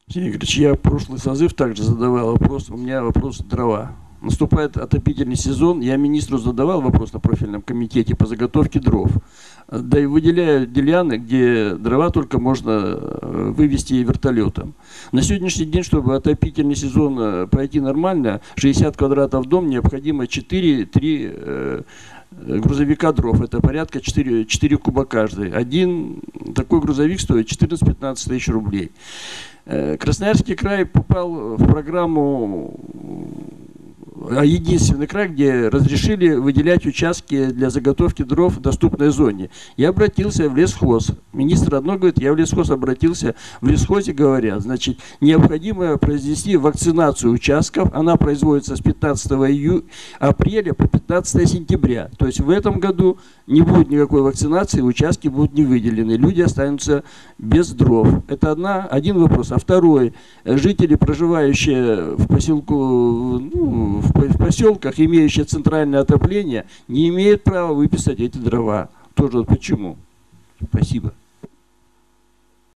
Сергей Игоревич, я прошлый созыв также задавал вопрос, у меня вопрос дрова. Наступает отопительный сезон, я министру задавал вопрос на профильном комитете по заготовке дров. Да и выделяю деляны, где дрова только можно вывести вертолетом. На сегодняшний день, чтобы отопительный сезон пройти нормально, 60 квадратов дом, необходимо 4-3 грузовика дров. Это порядка 4 куба каждый. Один такой грузовик стоит 14-15 тысяч рублей. Красноярский край попал в программу, единственный край, где разрешили выделять участки для заготовки дров в доступной зоне. Я обратился в лесхоз. Министр одно говорит, я в лесхоз обратился. В лесхозе говорят, значит, необходимо произвести вакцинацию участков. Она производится с 15 апреля по 15 сентября. То есть в этом году не будет никакой вакцинации, участки будут не выделены. Люди останутся без дров. Это один вопрос. А второй. Жители, проживающие в поселку, в поселках, имеющие центральное отопление, не имеют права выписать эти дрова. Тоже вот почему? Спасибо.